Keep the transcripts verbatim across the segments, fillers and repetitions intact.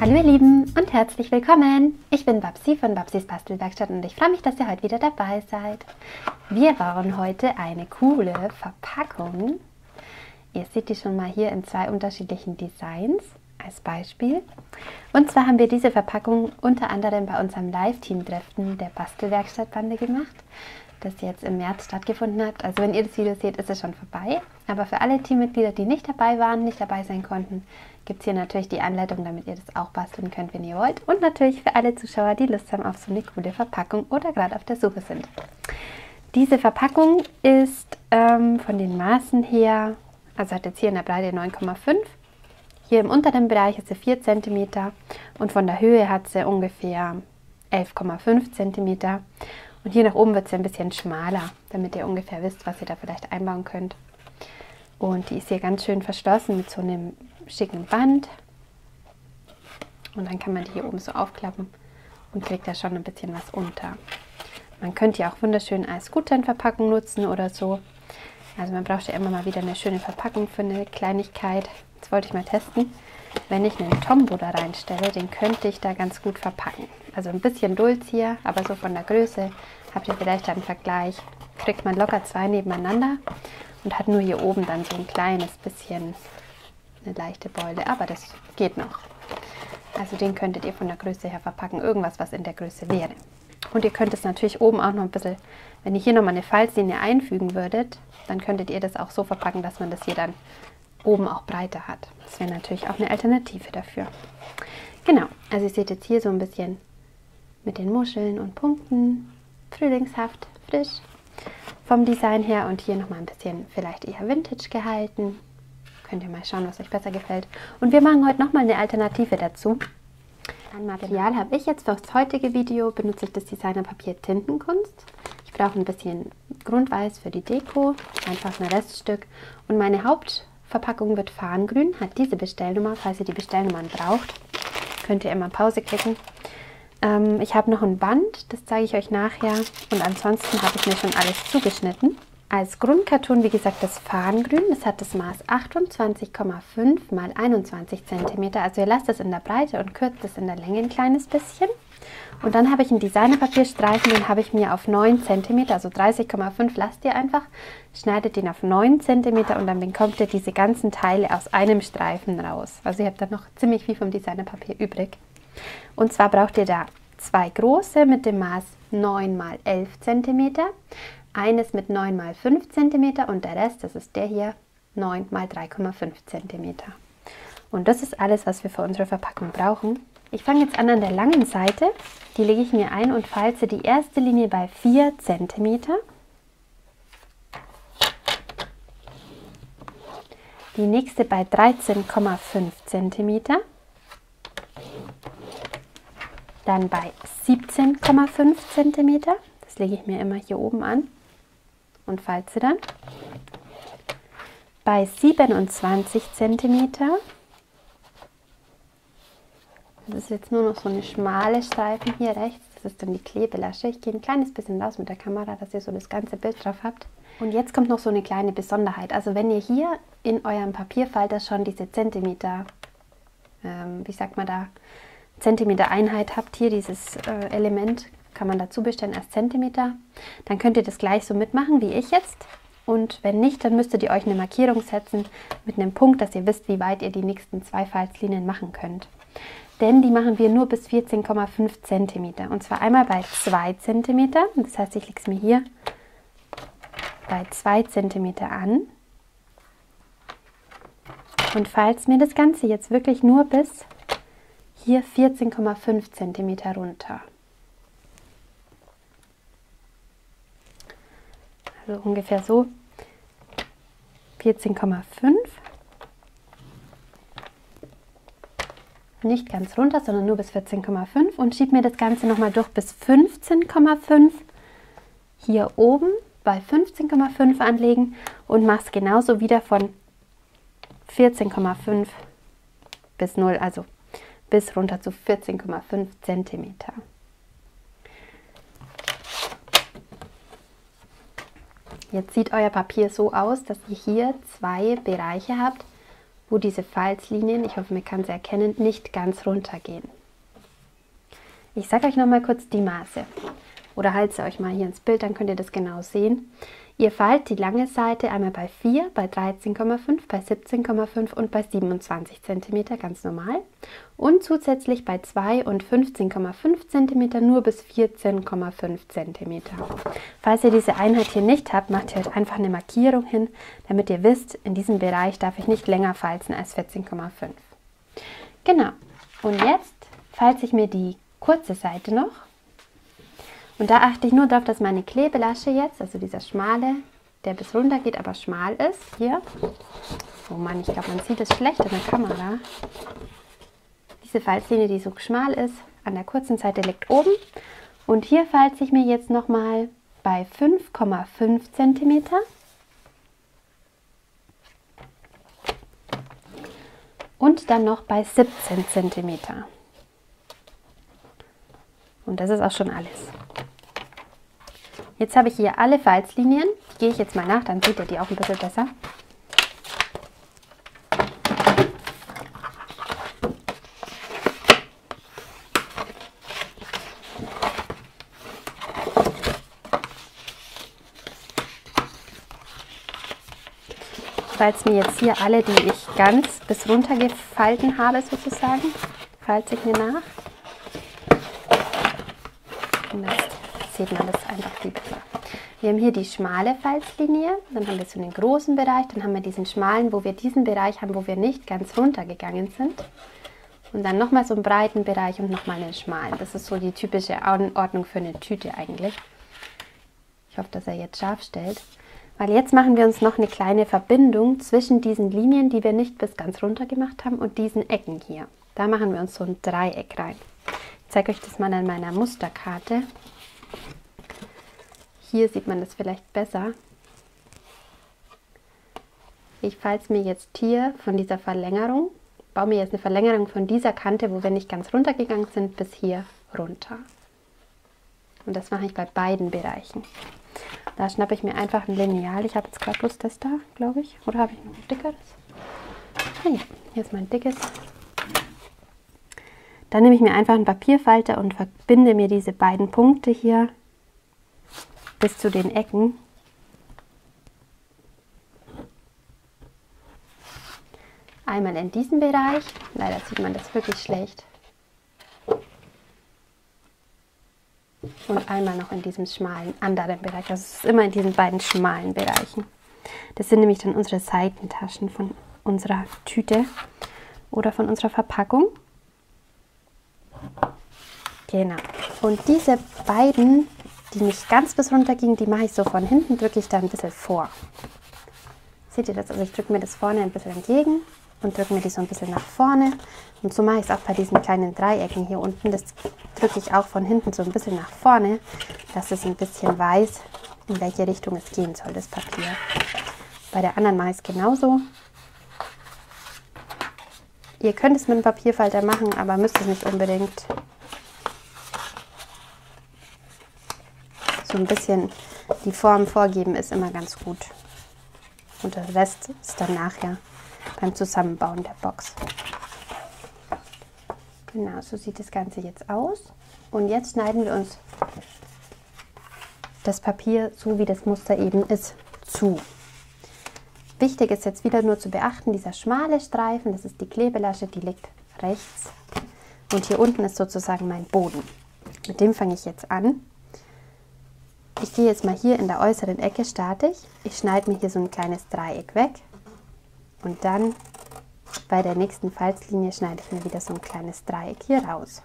Hallo ihr Lieben und herzlich willkommen! Ich bin Babsi von Babsis Bastelwerkstatt und ich freue mich, dass ihr heute wieder dabei seid. Wir bauen heute eine coole Verpackung. Ihr seht die schon mal hier in zwei unterschiedlichen Designs als Beispiel. Und zwar haben wir diese Verpackung unter anderem bei unserem Live-Team-Treffen der Bastelwerkstattbande gemacht, das jetzt im März stattgefunden hat. Also wenn ihr das Video seht, ist es schon vorbei. Aber für alle Teammitglieder, die nicht dabei waren, nicht dabei sein konnten, gibt es hier natürlich die Anleitung, damit ihr das auch basteln könnt, wenn ihr wollt. Und natürlich für alle Zuschauer, die Lust haben auf so eine coole Verpackung oder gerade auf der Suche sind. Diese Verpackung ist ähm, von den Maßen her, also hat jetzt hier in der Breite neun Komma fünf. Hier im unteren Bereich ist sie vier Zentimeter und von der Höhe hat sie ungefähr elf Komma fünf Zentimeter. Und hier nach oben wird sie ein bisschen schmaler, damit ihr ungefähr wisst, was ihr da vielleicht einbauen könnt. Und die ist hier ganz schön verschlossen mit so einem schicken Band. Und dann kann man die hier oben so aufklappen und kriegt da schon ein bisschen was unter. Man könnte die auch wunderschön als Gutscheinverpackung nutzen oder so. Also man braucht ja immer mal wieder eine schöne Verpackung für eine Kleinigkeit. Jetzt wollte ich mal testen. Wenn ich einen Tombow da reinstelle, den könnte ich da ganz gut verpacken. Also ein bisschen Dulz hier, aber so von der Größe habt ihr vielleicht einen Vergleich. Kriegt man locker zwei nebeneinander und hat nur hier oben dann so ein kleines bisschen eine leichte Beule. Aber das geht noch. Also den könntet ihr von der Größe her verpacken. Irgendwas, was in der Größe wäre. Und ihr könnt es natürlich oben auch noch ein bisschen, wenn ihr hier nochmal eine Falzlinie einfügen würdet, dann könntet ihr das auch so verpacken, dass man das hier dann oben auch breiter hat. Das wäre natürlich auch eine Alternative dafür. Genau, also ihr seht jetzt hier so ein bisschen mit den Muscheln und Punkten, frühlingshaft, frisch vom Design her und hier nochmal ein bisschen vielleicht eher Vintage gehalten. Könnt ihr mal schauen, was euch besser gefällt. Und wir machen heute nochmal eine Alternative dazu. An Material habe ich jetzt für das heutige Video, benutze ich das Designerpapier Tintenkunst. Ich brauche ein bisschen Grundweiß für die Deko, einfach ein Reststück und meine Haupt Verpackung wird Farngrün, hat diese Bestellnummer. Falls ihr die Bestellnummern braucht, könnt ihr immer Pause klicken. Ähm, ich habe noch ein Band, das zeige ich euch nachher. Und ansonsten habe ich mir schon alles zugeschnitten. Als Grundkarton, wie gesagt, das Farngrün. Das hat das Maß achtundzwanzig Komma fünf mal einundzwanzig Zentimeter. Also ihr lasst es in der Breite und kürzt es in der Länge ein kleines bisschen. Und dann habe ich einen Designerpapierstreifen, den habe ich mir auf neun Zentimeter, also dreißig Komma fünf lasst ihr einfach, schneidet den auf neun Zentimeter und dann bekommt ihr diese ganzen Teile aus einem Streifen raus. Also ihr habt dann noch ziemlich viel vom Designerpapier übrig. Und zwar braucht ihr da zwei große mit dem Maß neun mal elf Zentimeter, eines mit neun mal fünf Zentimeter und der Rest, das ist der hier, neun mal drei Komma fünf Zentimeter. Und das ist alles, was wir für unsere Verpackung brauchen. Ich fange jetzt an an der langen Seite, die lege ich mir ein und falze die erste Linie bei vier Zentimeter. Die nächste bei dreizehn Komma fünf Zentimeter. Dann bei siebzehn Komma fünf Zentimeter. Das lege ich mir immer hier oben an und falze dann. Bei siebenundzwanzig Zentimeter. Das ist jetzt nur noch so eine schmale Streifen hier rechts. Das ist dann die Klebelasche. Ich gehe ein kleines bisschen raus mit der Kamera, dass ihr so das ganze Bild drauf habt. Und jetzt kommt noch so eine kleine Besonderheit. Also wenn ihr hier in eurem Papierfalter schon diese Zentimeter, ähm, wie sagt man da, Zentimeter Einheit habt, hier dieses äh, Element, kann man dazu bestellen als Zentimeter, dann könnt ihr das gleich so mitmachen wie ich jetzt. Und wenn nicht, dann müsstet ihr euch eine Markierung setzen mit einem Punkt, dass ihr wisst, wie weit ihr die nächsten zwei Falzlinien machen könnt. Denn die machen wir nur bis vierzehn Komma fünf Zentimeter. Und zwar einmal bei zwei Zentimeter. Das heißt, ich lege es mir hier bei zwei Zentimeter an. Und falze mir das Ganze jetzt wirklich nur bis hier vierzehn Komma fünf Zentimeter runter. Also ungefähr so vierzehn Komma fünf. Nicht ganz runter, sondern nur bis vierzehn Komma fünf und schiebe mir das Ganze nochmal durch bis fünfzehn Komma fünf. Hier oben bei fünfzehn Komma fünf anlegen und mache es genauso wieder von vierzehn Komma fünf bis null, also bis runter zu vierzehn Komma fünf Zentimeter. Jetzt sieht euer Papier so aus, dass ihr hier zwei Bereiche habt, wo diese Falzlinien, ich hoffe, man kann sie erkennen, nicht ganz runter gehen. Ich sage euch noch mal kurz die Maße. Oder halte euch mal hier ins Bild, dann könnt ihr das genau sehen. Ihr faltet die lange Seite einmal bei vier, bei dreizehn Komma fünf, bei siebzehn Komma fünf und bei siebenundzwanzig Zentimeter, ganz normal. Und zusätzlich bei zwei und fünfzehn Komma fünf Zentimeter nur bis vierzehn Komma fünf Zentimeter. Falls ihr diese Einheit hier nicht habt, macht ihr halt einfach eine Markierung hin, damit ihr wisst, in diesem Bereich darf ich nicht länger falzen als vierzehn Komma fünf. Genau. Und jetzt falze ich mir die kurze Seite noch. Und da achte ich nur darauf, dass meine Klebelasche jetzt, also dieser schmale, der bis runter geht, aber schmal ist, hier. Oh Mann, ich glaube, man sieht es schlecht in der Kamera. Diese Falzlinie, die so schmal ist, an der kurzen Seite liegt oben. Und hier falze ich mir jetzt nochmal bei fünf Komma fünf Zentimeter. Und dann noch bei siebzehn Zentimeter. Und das ist auch schon alles. Jetzt habe ich hier alle Falzlinien. Die gehe ich jetzt mal nach, dann seht ihr die auch ein bisschen besser. Ich falze mir jetzt hier alle, die ich ganz bis runter gefalten habe, sozusagen, falze ich mir nach. Und jetzt sieht man das einfach viel besser. Wir haben hier die schmale Falzlinie, dann haben wir so einen großen Bereich, dann haben wir diesen schmalen, wo wir diesen Bereich haben, wo wir nicht ganz runter gegangen sind. Und dann nochmal so einen breiten Bereich und nochmal einen schmalen. Das ist so die typische Anordnung für eine Tüte eigentlich. Ich hoffe, dass er jetzt scharf stellt. Weil jetzt machen wir uns noch eine kleine Verbindung zwischen diesen Linien, die wir nicht bis ganz runter gemacht haben, und diesen Ecken hier. Da machen wir uns so ein Dreieck rein. Ich zeige euch das mal an meiner Musterkarte. Hier sieht man das vielleicht besser. Ich falze mir jetzt hier von dieser Verlängerung, baue mir jetzt eine Verlängerung von dieser Kante, wo wir nicht ganz runter gegangen sind, bis hier runter. Und das mache ich bei beiden Bereichen. Da schnappe ich mir einfach ein Lineal. Ich habe jetzt gerade bloß das da, glaube ich. Oder habe ich noch ein dickeres? Ah ja, hier ist mein dickes. Dann nehme ich mir einfach einen Papierfalter und verbinde mir diese beiden Punkte hier bis zu den Ecken. Einmal in diesem Bereich. Leider sieht man das wirklich schlecht. Und einmal noch in diesem schmalen anderen Bereich. Also es ist immer in diesen beiden schmalen Bereichen. Das sind nämlich dann unsere Seitentaschen von unserer Tüte oder von unserer Verpackung. Genau. Und diese beiden, die nicht ganz bis runter gingen, die mache ich so von hinten, drücke ich da ein bisschen vor. Seht ihr das? Also ich drücke mir das vorne ein bisschen entgegen und drücke mir die so ein bisschen nach vorne. Und so mache ich es auch bei diesen kleinen Dreiecken hier unten. Das drücke ich auch von hinten so ein bisschen nach vorne, dass es ein bisschen weiß, in welche Richtung es gehen soll, das Papier. Bei der anderen mache ich es genauso. Ihr könnt es mit einem Papierfalter machen, aber müsst es nicht unbedingt. So ein bisschen die Form vorgeben ist immer ganz gut. Und der Rest ist dann nachher beim Zusammenbauen der Box. Genau, so sieht das Ganze jetzt aus. Und jetzt schneiden wir uns das Papier, so wie das Muster eben ist, zu. Wichtig ist jetzt wieder nur zu beachten, dieser schmale Streifen, das ist die Klebelasche, die liegt rechts. Und hier unten ist sozusagen mein Boden. Mit dem fange ich jetzt an. Ich gehe jetzt mal hier in der äußeren Ecke, starte ich. Ich schneide mir hier so ein kleines Dreieck weg. Und dann bei der nächsten Falzlinie schneide ich mir wieder so ein kleines Dreieck hier raus.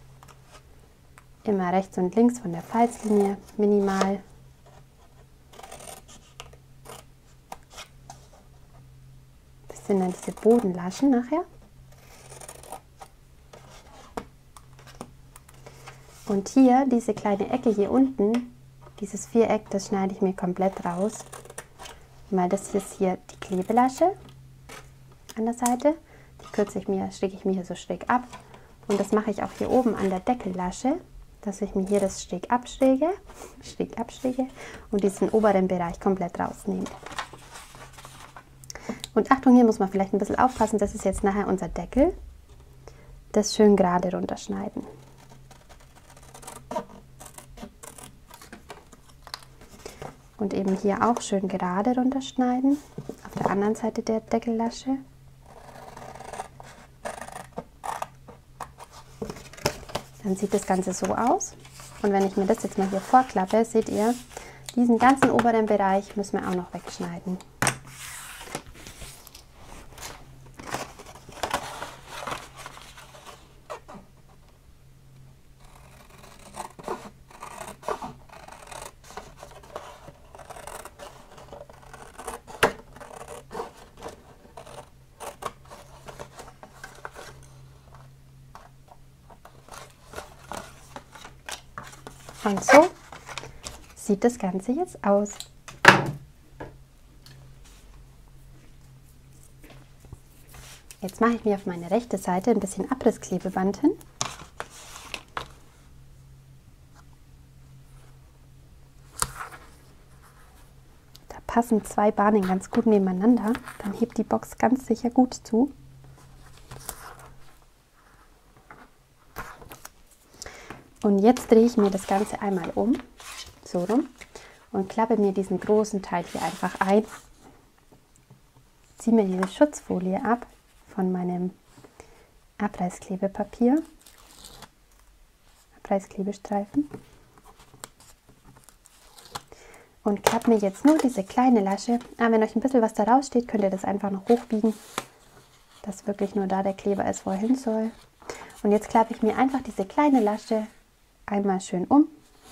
Immer rechts und links von der Falzlinie, minimal. Das sind dann diese Bodenlaschen nachher. Und hier, diese kleine Ecke hier unten, dieses Viereck, das schneide ich mir komplett raus. Weil das ist hier die Klebelasche an der Seite. Die kürze ich mir, schräge ich mir hier so schräg ab. Und das mache ich auch hier oben an der Deckellasche, dass ich mir hier das schräg abschräge, schräg abschräge und diesen oberen Bereich komplett rausnehme. Und Achtung, hier muss man vielleicht ein bisschen aufpassen, das ist jetzt nachher unser Deckel. Das schön gerade runterschneiden. Und eben hier auch schön gerade runterschneiden, auf der anderen Seite der Deckellasche. Dann sieht das Ganze so aus. Und wenn ich mir das jetzt mal hier vorklappe, seht ihr, diesen ganzen oberen Bereich müssen wir auch noch wegschneiden. Und so sieht das Ganze jetzt aus. Jetzt mache ich mir auf meine rechte Seite ein bisschen Abrissklebeband hin. Da passen zwei Bahnen ganz gut nebeneinander. Dann hebt die Box ganz sicher gut zu. Und jetzt drehe ich mir das Ganze einmal um, so rum, und klappe mir diesen großen Teil hier einfach ein. Ziehe mir diese Schutzfolie ab von meinem Abreißklebepapier, Abreißklebestreifen. Und klappe mir jetzt nur diese kleine Lasche. Ah, wenn euch ein bisschen was da raussteht, könnt ihr das einfach noch hochbiegen, dass wirklich nur da der Kleber ist, wo er hin soll. Und jetzt klappe ich mir einfach diese kleine Lasche einmal schön um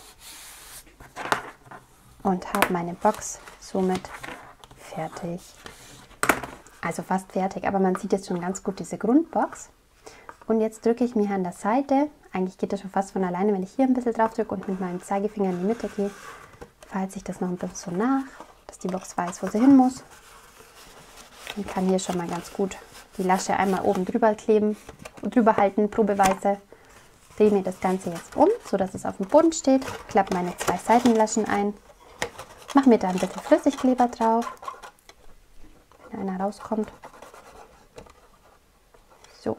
und habe meine Box somit fertig. Also fast fertig, aber man sieht jetzt schon ganz gut diese Grundbox. Und jetzt drücke ich mir an der Seite, eigentlich geht das schon fast von alleine, wenn ich hier ein bisschen drauf drücke und mit meinem Zeigefinger in die Mitte gehe, faltet sich das noch ein bisschen so nach, dass die Box weiß, wo sie hin muss. Und kann hier schon mal ganz gut die Lasche einmal oben drüber kleben und drüber halten, probeweise. Drehe mir das Ganze jetzt um, sodass es auf dem Boden steht, klappe meine zwei Seitenlaschen ein, mache mir da ein bisschen Flüssigkleber drauf, wenn einer rauskommt. So.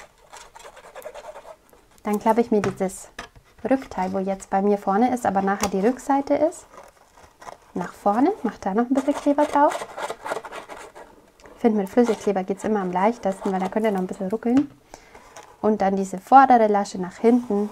Dann klappe ich mir dieses Rückteil, wo jetzt bei mir vorne ist, aber nachher die Rückseite ist, nach vorne, mache da noch ein bisschen Kleber drauf. Ich finde, mit Flüssigkleber geht es immer am leichtesten, weil da könnt ihr noch ein bisschen ruckeln. Und dann diese vordere Lasche nach hinten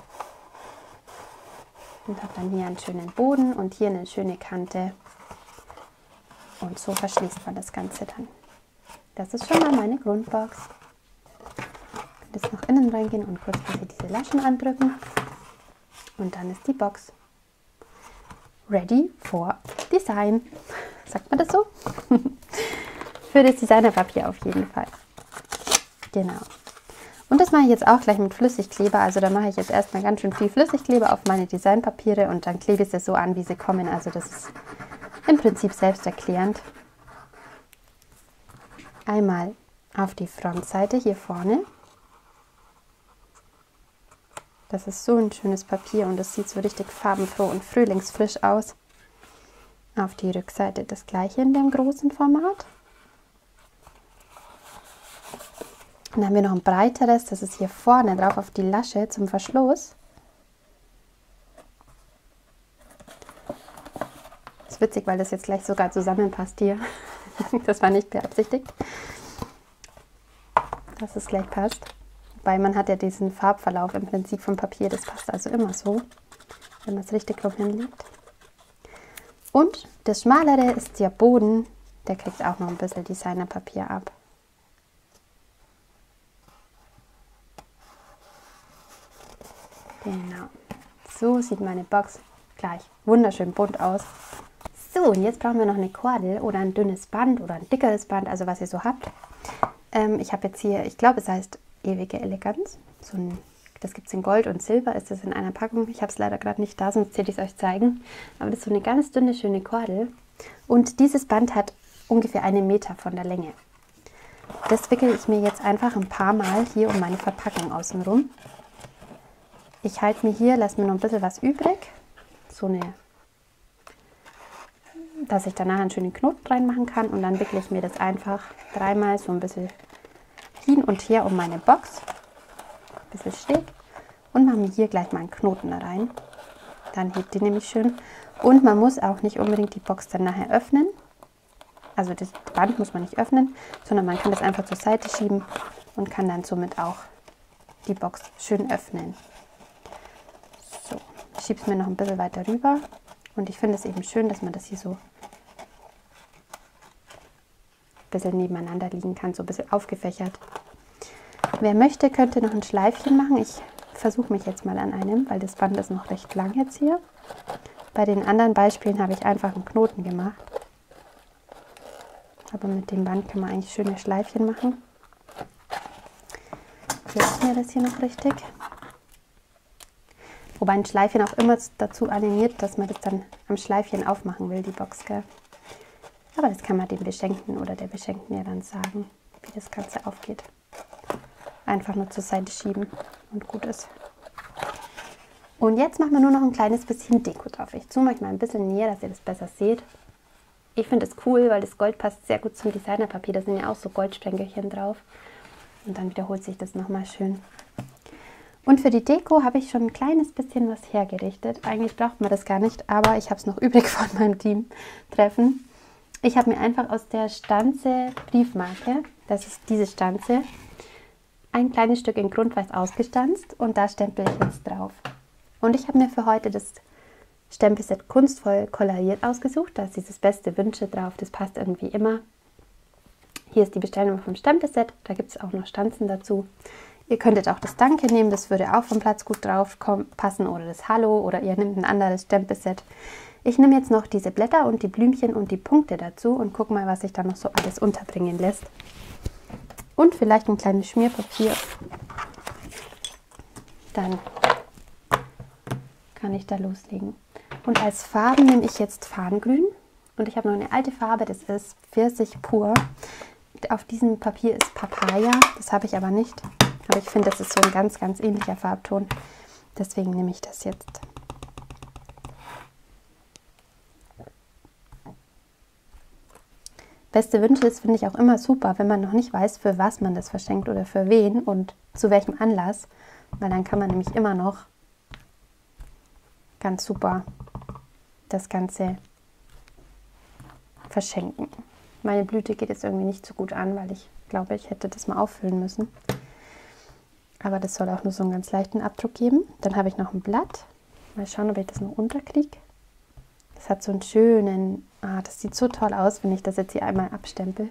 und habe dann hier einen schönen Boden und hier eine schöne Kante. Und so verschließt man das Ganze dann. Das ist schon mal meine Grundbox. Ich kann jetzt noch innen reingehen und kurz diese Laschen andrücken. Und dann ist die Box ready for Design. Sagt man das so? Für das Designerpapier auf jeden Fall. Genau. Und das mache ich jetzt auch gleich mit Flüssigkleber. Also da mache ich jetzt erstmal ganz schön viel Flüssigkleber auf meine Designpapiere und dann klebe ich sie so an, wie sie kommen. Also das ist im Prinzip selbsterklärend. Einmal auf die Frontseite hier vorne. Das ist so ein schönes Papier und das sieht so richtig farbenfroh und frühlingsfrisch aus. Auf die Rückseite das gleiche in dem großen Format. Dann haben wir noch ein breiteres, das ist hier vorne drauf auf die Lasche zum Verschluss. Das ist witzig, weil das jetzt gleich sogar zusammenpasst hier. Das war nicht beabsichtigt, dass es gleich passt. Weil man hat ja diesen Farbverlauf im Prinzip vom Papier, das passt also immer so, wenn man es richtig rum hinlegt. Und das schmalere ist der Boden, der kriegt auch noch ein bisschen Designerpapier ab. Genau, so sieht meine Box gleich wunderschön bunt aus. So, und jetzt brauchen wir noch eine Kordel oder ein dünnes Band oder ein dickeres Band, also was ihr so habt. Ähm, ich habe jetzt hier, ich glaube es heißt Ewige Eleganz. So ein, das gibt es in Gold und Silber, ist das in einer Packung. Ich habe es leider gerade nicht da, sonst hätte ich es euch zeigen. Aber das ist so eine ganz dünne, schöne Kordel. Und dieses Band hat ungefähr einen Meter von der Länge. Das wickele ich mir jetzt einfach ein paar Mal hier um meine Verpackung außenrum. Ich halte mir hier, lasse mir noch ein bisschen was übrig. So eine dass ich danach einen schönen Knoten reinmachen kann. Und dann wickle ich mir das einfach dreimal so ein bisschen hin und her um meine Box. Ein bisschen schräg. Und mache mir hier gleich mal einen Knoten da rein. Dann hebt die nämlich schön. Und man muss auch nicht unbedingt die Box dann nachher öffnen. Also das Band muss man nicht öffnen, sondern man kann das einfach zur Seite schieben und kann dann somit auch die Box schön öffnen. So, ich schiebe es mir noch ein bisschen weiter rüber. Und ich finde es eben schön, dass man das hier so ein bisschen nebeneinander liegen kann, so ein bisschen aufgefächert. Wer möchte, könnte noch ein Schleifchen machen. Ich versuche mich jetzt mal an einem, weil das Band ist noch recht lang jetzt hier. Bei den anderen Beispielen habe ich einfach einen Knoten gemacht. Aber mit dem Band kann man eigentlich schöne Schleifchen machen. Jetzt mir das hier noch richtig. Wobei ein Schleifchen auch immer dazu animiert, dass man das dann am Schleifchen aufmachen will, die Box, gell? Aber das kann man dem Beschenkten oder der Beschenkten ja dann sagen, wie das Ganze aufgeht. Einfach nur zur Seite schieben und gut ist. Und jetzt machen wir nur noch ein kleines bisschen Deko drauf. Ich zoome euch mal ein bisschen näher, dass ihr das besser seht. Ich finde es cool, weil das Gold passt sehr gut zum Designerpapier. Da sind ja auch so Goldsprengelchen drauf. Und dann wiederholt sich das nochmal schön. Und für die Deko habe ich schon ein kleines bisschen was hergerichtet. Eigentlich braucht man das gar nicht, aber ich habe es noch übrig von meinem Teamtreffen. Ich habe mir einfach aus der Stanze Briefmarke, das ist diese Stanze, ein kleines Stück in Grundweiß ausgestanzt und da stempel ich jetzt drauf. Und ich habe mir für heute das Stempelset kunstvoll koloriert ausgesucht. Da ist dieses beste Wünsche drauf, das passt irgendwie immer. Hier ist die Bestellnummer vom Stempelset, da gibt es auch noch Stanzen dazu. Ihr könntet auch das Danke nehmen, das würde auch vom Platz gut drauf passen, oder das Hallo, oder ihr nehmt ein anderes Stempelset. Ich nehme jetzt noch diese Blätter und die Blümchen und die Punkte dazu und gucke mal, was sich da noch so alles unterbringen lässt. Und vielleicht ein kleines Schmierpapier. Dann kann ich da loslegen. Und als Farben nehme ich jetzt Farngrün. Und ich habe noch eine alte Farbe, das ist Pfirsich pur. Auf diesem Papier ist Papaya, das habe ich aber nicht. Aber ich finde, das ist so ein ganz, ganz ähnlicher Farbton. Deswegen nehme ich das jetzt. Beste Wünsche ist, finde ich, auch immer super, wenn man noch nicht weiß, für was man das verschenkt oder für wen und zu welchem Anlass. Weil dann kann man nämlich immer noch ganz super das Ganze verschenken. Meine Blüte geht jetzt irgendwie nicht so gut an, weil ich glaube, ich hätte das mal auffüllen müssen. Aber das soll auch nur so einen ganz leichten Abdruck geben. Dann habe ich noch ein Blatt. Mal schauen, ob ich das noch unterkriege. Das hat so einen schönen, ah, das sieht so toll aus, wenn ich das jetzt hier einmal abstempel.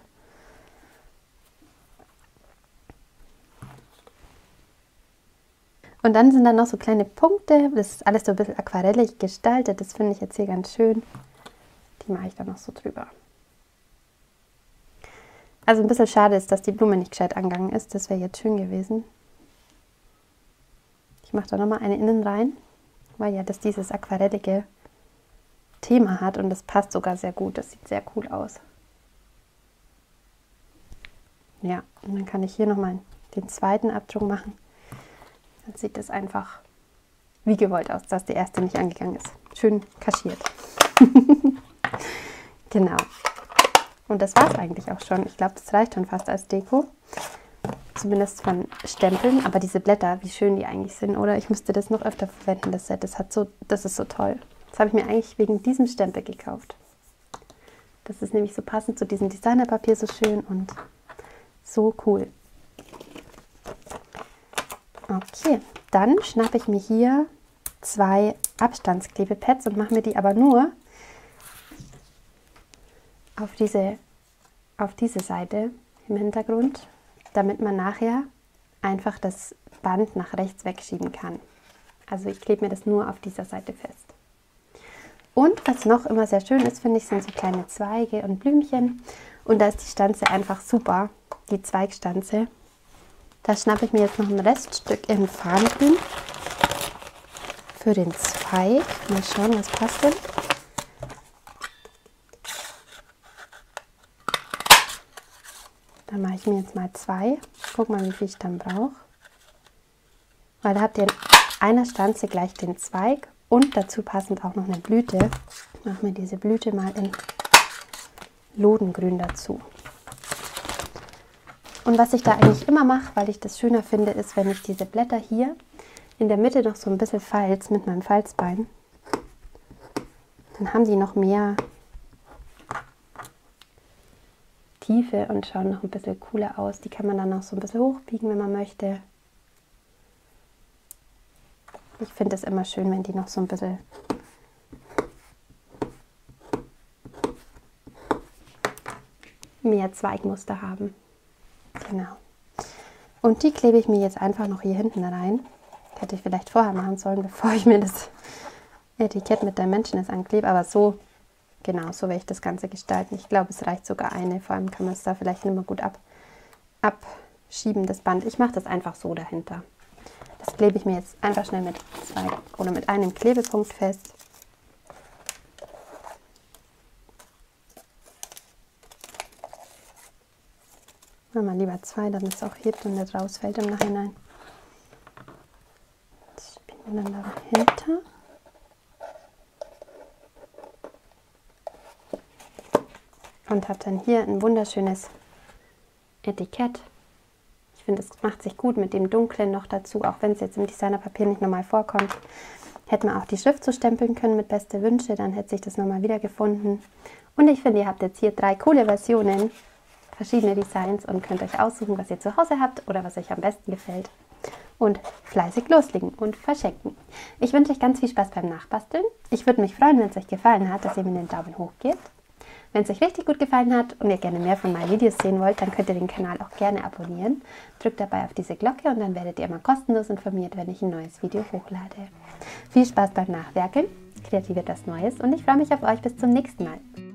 Und dann sind da noch so kleine Punkte. Das ist alles so ein bisschen aquarellig gestaltet. Das finde ich jetzt hier ganz schön. Die mache ich dann noch so drüber. Also ein bisschen schade ist, dass die Blume nicht gescheit angegangen ist. Das wäre jetzt schön gewesen. Ich mache da nochmal eine innen rein, weil ja das dieses aquarellige Thema hat und das passt sogar sehr gut. Das sieht sehr cool aus. Ja, und dann kann ich hier nochmal den zweiten Abdruck machen. Dann sieht das einfach wie gewollt aus, dass der erste nicht angegangen ist. Schön kaschiert. Genau. Und das war es eigentlich auch schon. Ich glaube, das reicht schon fast als Deko. Zumindest von Stempeln. Aber diese Blätter, wie schön die eigentlich sind, oder? Ich müsste das noch öfter verwenden, das Set. Das, hat so, das ist so toll. Das habe ich mir eigentlich wegen diesem Stempel gekauft. Das ist nämlich so passend zu diesem Designerpapier so schön und so cool. Okay, dann schnappe ich mir hier zwei Abstandsklebepads und mache mir die aber nur auf diese, auf diese Seite im Hintergrund, damit man nachher einfach das Band nach rechts wegschieben kann. Also ich klebe mir das nur auf dieser Seite fest. Und was noch immer sehr schön ist, finde ich, sind so kleine Zweige und Blümchen. Und da ist die Stanze einfach super, die Zweigstanze. Da schnappe ich mir jetzt noch ein Reststück in Farngrün für den Zweig. Mal schauen, was passt denn. Dann mache ich mir jetzt mal zwei. Guck mal, wie viel ich dann brauche. Weil da habt ihr in einer Stanze gleich den Zweig und dazu passend auch noch eine Blüte. Ich mache mir diese Blüte mal in Lodengrün dazu. Und was ich da eigentlich immer mache, weil ich das schöner finde, ist, wenn ich diese Blätter hier in der Mitte noch so ein bisschen falz mit meinem Falzbein. Dann haben die noch mehr Tiefe und schauen noch ein bisschen cooler aus. Die kann man dann noch so ein bisschen hochbiegen, wenn man möchte. Ich finde es immer schön, wenn die noch so ein bisschen mehr Zweigmuster haben. Genau. Und die klebe ich mir jetzt einfach noch hier hinten rein. Hätte ich vielleicht vorher machen sollen, bevor ich mir das Etikett mit Dimensions anklebe. Aber so, genau, so werde ich das Ganze gestalten. Ich glaube, es reicht sogar eine. Vor allem kann man es da vielleicht nicht mehr gut ab, abschieben, das Band. Ich mache das einfach so dahinter. Das klebe ich mir jetzt einfach schnell mit zwei oder mit einem Klebepunkt fest. Machen wir lieber zwei, damit es auch hebt und nicht rausfällt im Nachhinein. Das spielen wir dann dahinter. Und habe dann hier ein wunderschönes Etikett. Ich finde, es macht sich gut mit dem Dunklen noch dazu, auch wenn es jetzt im Designerpapier nicht nochmal vorkommt. Hätte man auch die Schrift so stempeln können mit beste Wünsche, dann hätte sich das nochmal wiedergefunden. Und ich finde, ihr habt jetzt hier drei coole Versionen, verschiedene Designs und könnt euch aussuchen, was ihr zu Hause habt oder was euch am besten gefällt. Und fleißig loslegen und verschenken. Ich wünsche euch ganz viel Spaß beim Nachbasteln. Ich würde mich freuen, wenn es euch gefallen hat, dass ihr mir einen Daumen hoch gebt. Wenn es euch richtig gut gefallen hat und ihr gerne mehr von meinen Videos sehen wollt, dann könnt ihr den Kanal auch gerne abonnieren. Drückt dabei auf diese Glocke und dann werdet ihr immer kostenlos informiert, wenn ich ein neues Video hochlade. Viel Spaß beim Nachwerkeln, kreativ wird das Neues und ich freue mich auf euch bis zum nächsten Mal.